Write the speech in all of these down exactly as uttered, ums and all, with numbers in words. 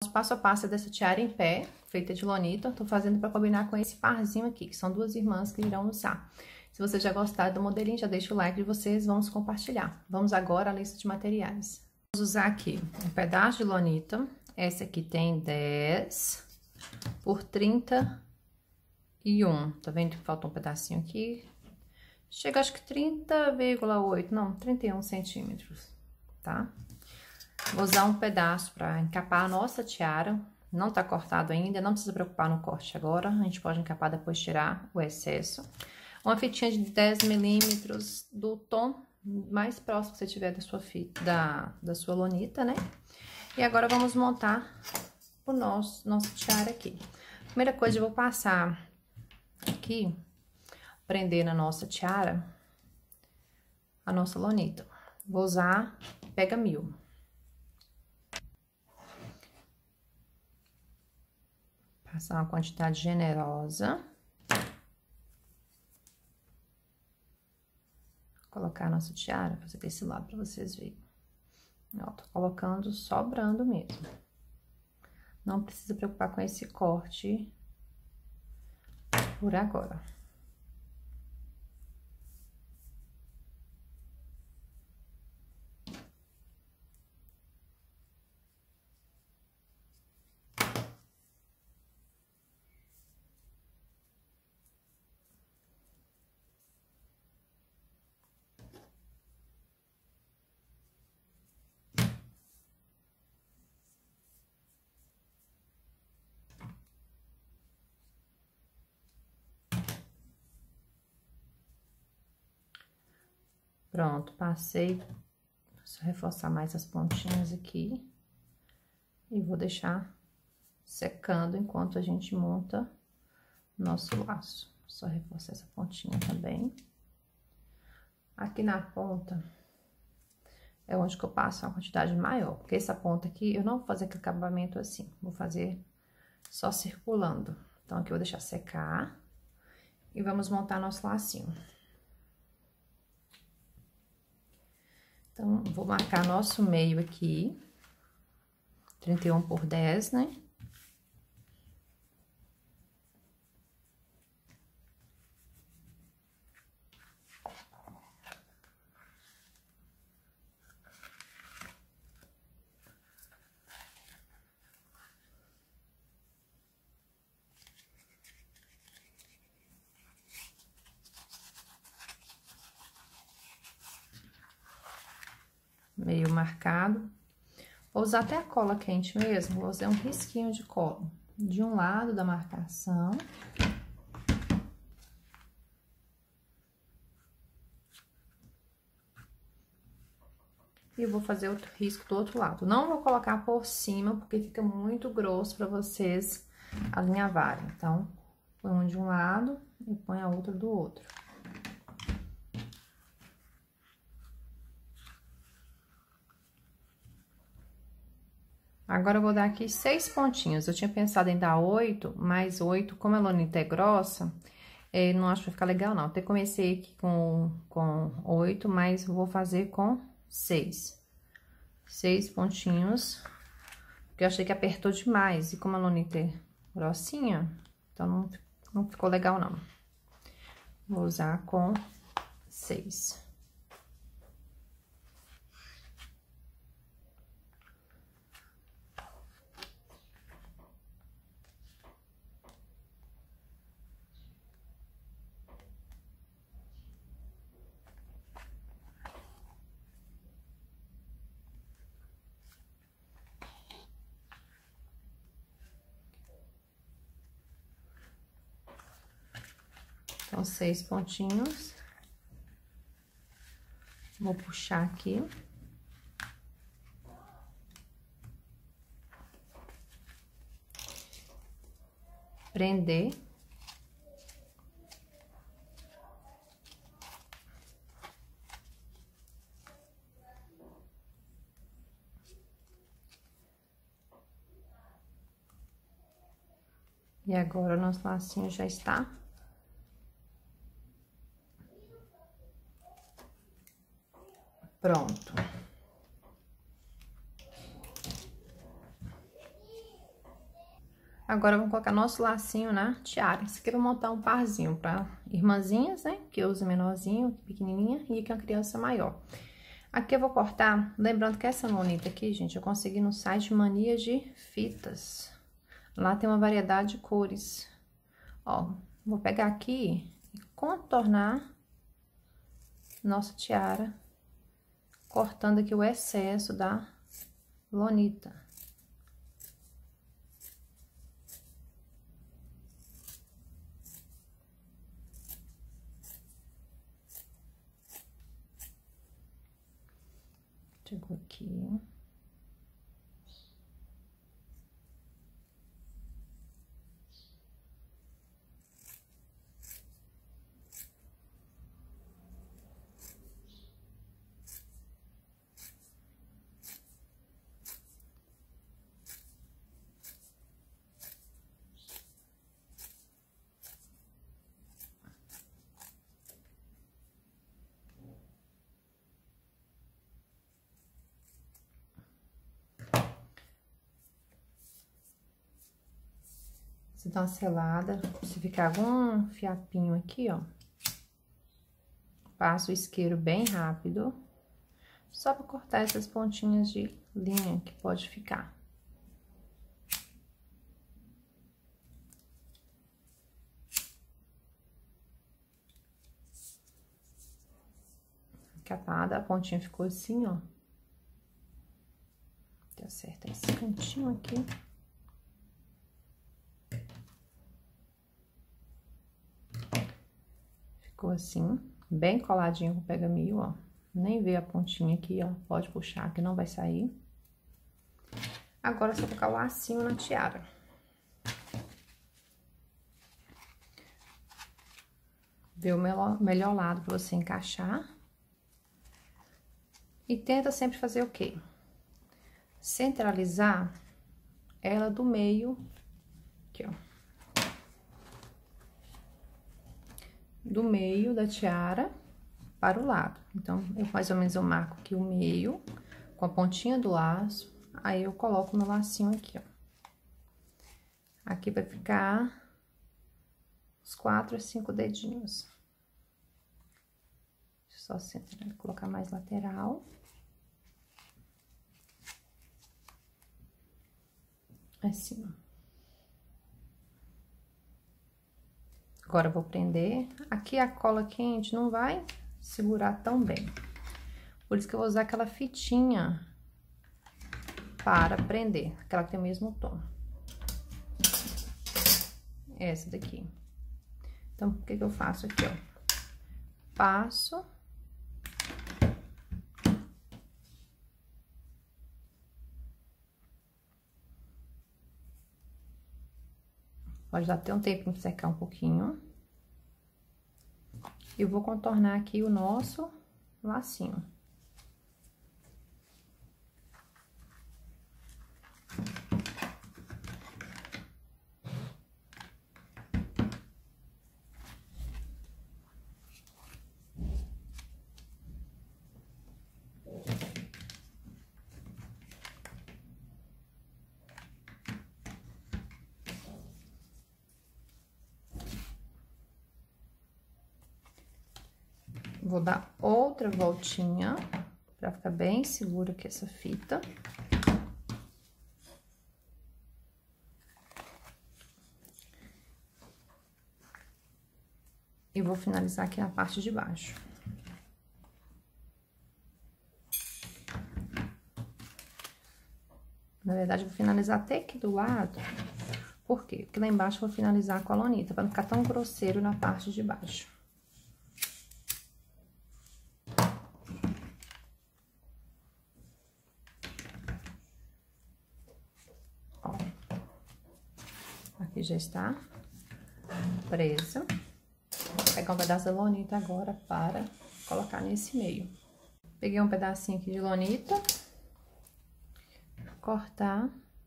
Passo a passo dessa tiara em pé, feita de lonita, tô fazendo para combinar com esse parzinho aqui, que são duas irmãs que irão usar. Se você já gostar do modelinho, já deixa o like de vocês, vamos compartilhar. Vamos agora à lista de materiais. Vamos usar aqui um pedaço de lonita, essa aqui tem dez por trinta e um, tá vendo que falta um pedacinho aqui? Chega acho que trinta vírgula oito, não, trinta e um centímetros, tá? Vou usar um pedaço para encapar a nossa tiara, não tá cortado ainda, não precisa preocupar no corte agora, a gente pode encapar depois tirar o excesso. Uma fitinha de dez milímetros do tom mais próximo que você tiver da sua fita, da, da sua lonita, né? E agora vamos montar o nosso, nosso tiara aqui. Primeira coisa, eu vou passar aqui, prender na nossa tiara, a nossa lonita. Vou usar Pega Mil. Passar uma quantidade generosa. Colocar a nossa tiara, fazer desse lado pra vocês verem. Ó, tô colocando sobrando mesmo. Não precisa preocupar com esse corte por agora. Pronto, passei, só reforçar mais as pontinhas aqui. E vou deixar secando enquanto a gente monta nosso laço. Só reforçar essa pontinha também. Aqui na ponta é onde que eu passo uma quantidade maior, porque essa ponta aqui eu não vou fazer aquele acabamento assim, vou fazer só circulando. Então, aqui eu vou deixar secar e vamos montar nosso lacinho. Então, vou marcar nosso meio aqui, trinta e um por dez, né? Meio marcado. Vou usar até a cola quente mesmo, vou fazer um risquinho de cola de um lado da marcação. E vou fazer outro risco do outro lado. Não vou colocar por cima, porque fica muito grosso para vocês alinhavarem. Então, põe um de um lado e põe a outra do outro. Agora, eu vou dar aqui seis pontinhos. Eu tinha pensado em dar oito, mas oito, como a lonita é grossa, é, não acho que vai ficar legal, não. Até comecei aqui com, com oito, mas vou fazer com seis. Seis pontinhos, porque eu achei que apertou demais. E como a lonita é grossinha, então não, não ficou legal, não. Vou usar com seis. Então, seis pontinhos. Vou puxar aqui. Prender. E agora, o nosso lacinho já está pronto. Agora, vamos colocar nosso lacinho na tiara. Isso aqui eu vou montar um parzinho para irmãzinhas, né? Que usa menorzinho, pequenininha, e aqui uma criança maior. Aqui eu vou cortar, lembrando que essa lonita aqui, gente, eu consegui no site Mania de Fitas. Lá tem uma variedade de cores. Ó, vou pegar aqui e contornar nossa tiara, cortando aqui o excesso da lonita. Chegou aqui. Você dá uma selada, se ficar algum fiapinho aqui, ó, passa o isqueiro bem rápido, só para cortar essas pontinhas de linha que pode ficar. Capada, a pontinha ficou assim, ó. Tá certo esse cantinho aqui. Ficou assim, bem coladinho com o pega-mil, ó. Nem vê a pontinha aqui, ó. Pode puxar que não vai sair. Agora, você vai colocar o lacinho na tiara. Vê o melhor, melhor lado pra você encaixar. E tenta sempre fazer o quê? Centralizar ela do meio, aqui, ó. Do meio da tiara para o lado. Então, eu mais ou menos eu marco aqui o meio com a pontinha do laço, aí eu coloco meu lacinho aqui, ó. Aqui vai ficar uns quatro a cinco dedinhos. Só centrar, colocar mais lateral. Assim, ó. Agora, eu vou prender. Aqui a cola quente não vai segurar tão bem. Por isso que eu vou usar aquela fitinha para prender. Aquela que tem o mesmo tom. Essa daqui. Então, o que que eu faço aqui, ó? Passo. Pode dar até um tempo para secar um pouquinho. E vou contornar aqui o nosso lacinho. Vou dar outra voltinha, pra ficar bem segura aqui essa fita. E vou finalizar aqui na parte de baixo. Na verdade, eu vou finalizar até aqui do lado. Por quê? Porque lá embaixo eu vou finalizar com a lonita, pra não ficar tão grosseiro na parte de baixo. Aqui já está presa. Vou pegar um pedaço da lonita agora para colocar nesse meio. Peguei um pedacinho aqui de lonita. Cortar.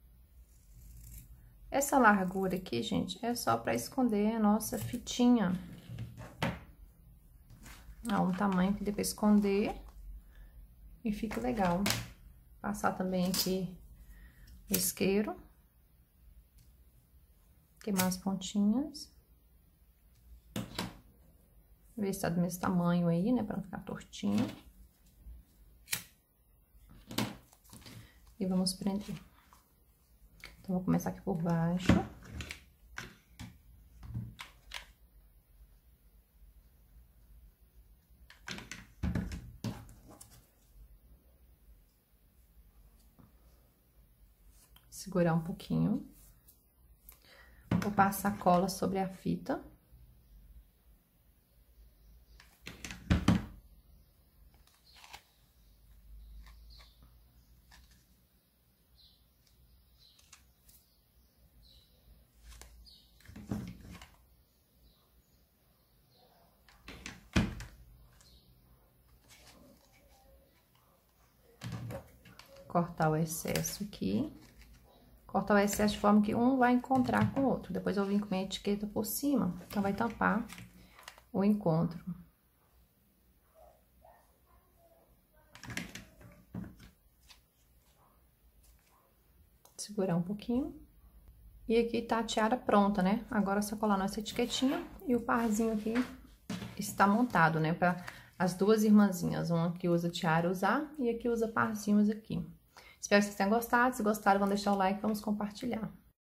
Essa largura aqui, gente, é só para esconder a nossa fitinha. Ah, um tamanho que depois esconder e fica legal. Passar também aqui o isqueiro. Queimar as pontinhas. Ver se tá do mesmo tamanho aí, né? Pra não ficar tortinho. E vamos prender. Então, vou começar aqui por baixo. Segurar um pouquinho. Vou passar cola sobre a fita. Cortar o excesso aqui. Cortar o excesso de forma que um vai encontrar com o outro. Depois eu vim com a etiqueta por cima, então vai tampar o encontro. Segurar um pouquinho. E aqui tá a tiara pronta, né? Agora é só colar nossa etiquetinha e o parzinho aqui está montado, né? Para as duas irmãzinhas, uma que usa tiara usar e a que usa parzinhos aqui. Espero que vocês tenham gostado. Se gostaram, vão deixar o like e vamos compartilhar.